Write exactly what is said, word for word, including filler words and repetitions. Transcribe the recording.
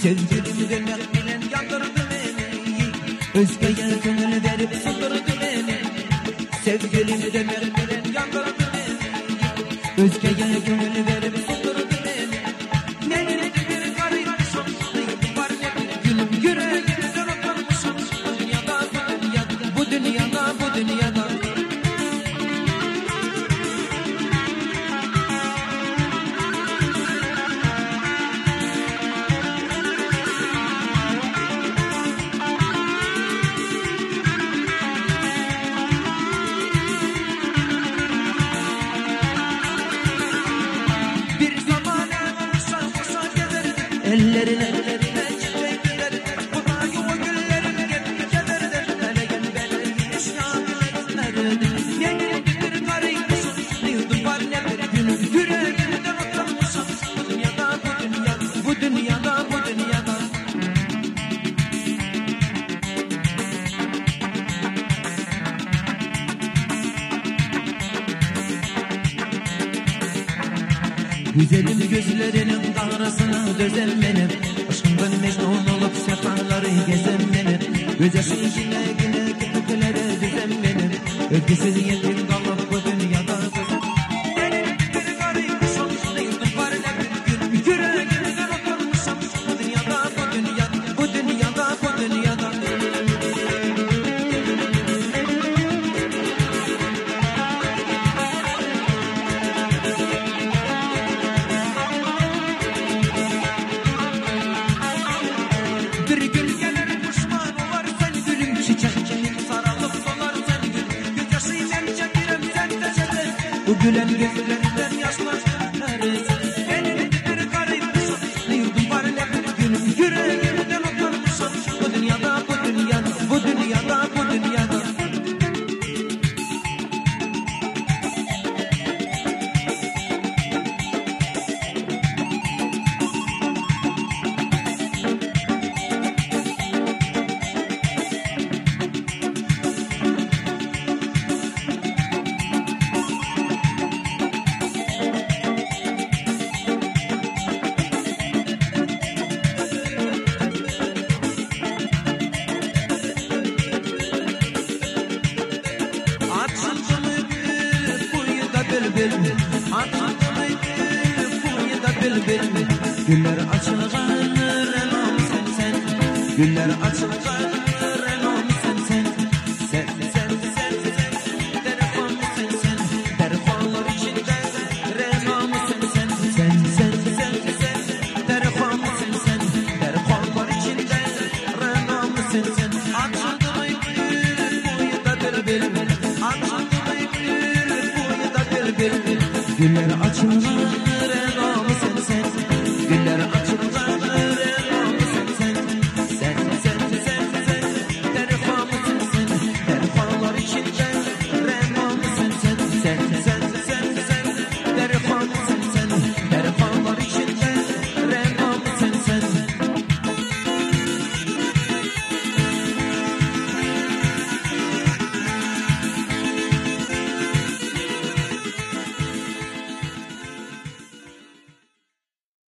Sevgilim demek bilen yandırdı beni, özgeye gönül verip sındırdı beni. Sevgilim demek bilen yandırdı beni, özgeye gönül verip sındırdı beni. Ne bileyim bir garipmişim, var ne bir gülüm yüreğimden oturmuşum. Bu dünyada, bu dünyada, bu dünyada, bu dünyada. Ellerine ellerine çiçek gider, budağı o güllerin getirir. Hele gel beni işyanı etmedi. Yeni bir karıymışım, yıldım var ne bir günüm. Yüreğimden oturmuşum. Bu dünyada, bu dünyada, bu dünyada, bu dünyada. Güzelim gözlerinin kahrasına dözen benim, aşkından mecnun olup sefaları gezen benim. Göz yaşın yine yine kötülere düzen benim, öfkesiz yetim kalıp bu dünyada düzen. Benim bir garipmişim, yıldım var ne bir gün, yüreğimden oturmuşum. Bu dünyada, bu dünyada, bu dünyada, bu dünyada. Bir gün gelir pişman olarsan gülüm, çiçekçilik sarılıp solar sen gül. Göz yaşıyla çekerim sen teşede, bu gülen gözlerinden yaşlar dökeriz. Benim bir garipmişim, yıldım var ne bir günüm. Yüreğimden oturmuşum. Bu dünyada, bu dünyada, bu dünyada, bu dünyada. Güller açılır, sen sen, güller açılır.